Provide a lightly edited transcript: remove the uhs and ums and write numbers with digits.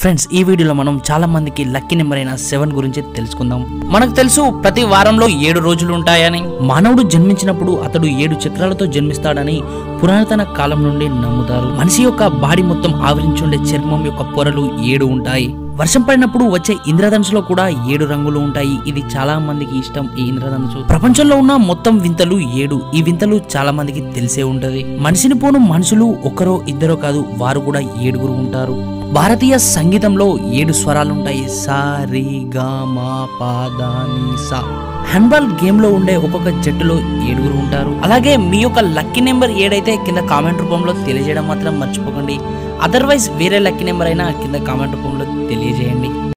Friends ఈ వీడియోలో మనం చాలా మందికి లక్కీ నెంబర్ అయిన 7 గురించి తెలుసుకుందాం. మనకు తెలుసు ప్రతి వారంలో 7 రోజులు ఉంటాయని. మానవుడు జన్మించినప్పుడు అతడు 7 చక్రాలతో జన్మిస్తాడని పురాతన కాలం నుండి నమ్ముతారు. మనిషి యొక్క బాడీ మొత్తం ఆవరించుండే చర్మం యొక్క పొరలు 7 ఉంటాయి. వర్షం పడినప్పుడు వచ్చే ఇంద్రధనుసులో కూడా 7 రంగులు ఉంటాయి. ఇది చాలా మందికి ఇష్టం. ఈ ఇంద్రధనుసు ప్రపంచంలో ఉన్న మొత్తం వింతలు 7. ఈ వింతలు చాలా మందికి తెలిసే ఉంటది. మనిషిని పోను మనుషులు ఒకరో ఇద్దరో కాదు, వారు కూడా 7 ఉంటారు. భారతీయ సంగీతంలో 7 స్వరాలుంటాయి. సా రి గా మా పా దా ని సా. హ్యాండ్బాల్ గేమ్ లో ఉండే ఒక్కొక్క జట్టులో 7 ఉంటారు. అలాగే మీ యొక్క లక్కీ నెంబర్ ఏదైతే కింద కామెంట్ రూపంలో తెలియజేయడం మాత్రం మర్చిపోకండి. అదర్వైజ్ వేరే లక్కీ నెంబర్ అయినా కింద కామెంట్ రూపంలో తెలియజేయండి.